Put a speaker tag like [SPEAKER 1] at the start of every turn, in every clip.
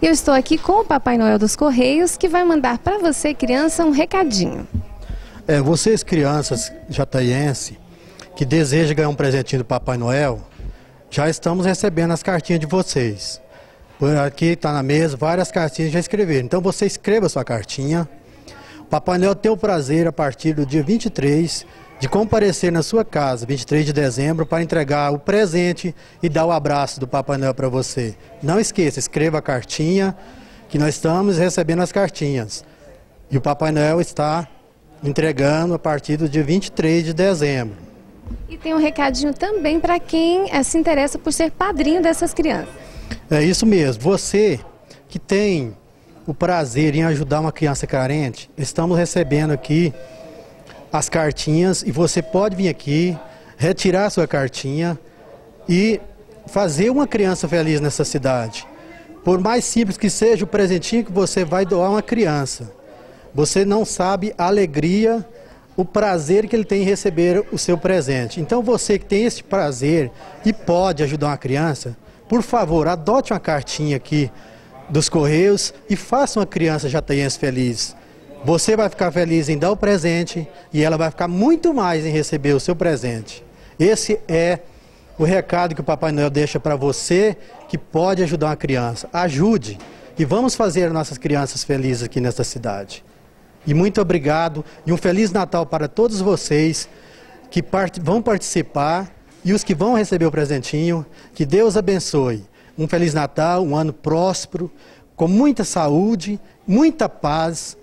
[SPEAKER 1] E eu estou aqui com o Papai Noel dos Correios, que vai mandar para você, criança, um recadinho.
[SPEAKER 2] Vocês, crianças jataiense, que desejam ganhar um presentinho do Papai Noel, já estamos recebendo as cartinhas de vocês. Por aqui está na mesa, várias cartinhas já escreveram. Então você escreva a sua cartinha. O Papai Noel tem o prazer, a partir do dia 23, de comparecer na sua casa, 23 de dezembro, para entregar o presente e dar o abraço do Papai Noel para você. Não esqueça, escreva a cartinha, que nós estamos recebendo as cartinhas. E o Papai Noel está entregando a partir do dia 23 de dezembro.
[SPEAKER 1] E tem um recadinho também para quem se interessa por ser padrinho dessas crianças.
[SPEAKER 2] É isso mesmo. Você que tem o prazer em ajudar uma criança carente, estamos recebendo aqui as cartinhas e você pode vir aqui, retirar a sua cartinha e fazer uma criança feliz nessa cidade. Por mais simples que seja o presentinho que você vai doar a uma criança, você não sabe a alegria, o prazer que ele tem em receber o seu presente. Então você que tem esse prazer e pode ajudar uma criança, por favor, adote uma cartinha aqui dos Correios e faça uma criança jataiense feliz. Você vai ficar feliz em dar o presente e ela vai ficar muito mais em receber o seu presente. Esse é o recado que o Papai Noel deixa para você que pode ajudar uma criança. Ajude e vamos fazer nossas crianças felizes aqui nesta cidade. E muito obrigado e um Feliz Natal para todos vocês que vão participar e os que vão receber o presentinho. Que Deus abençoe. Um Feliz Natal, um ano próspero, com muita saúde, muita paz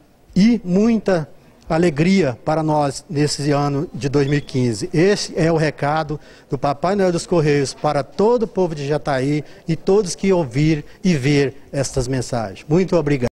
[SPEAKER 2] e muita alegria para nós nesse ano de 2015. Esse é o recado do Papai Noel dos Correios para todo o povo de Jataí e todos que ouvir e ver estas mensagens. Muito obrigado.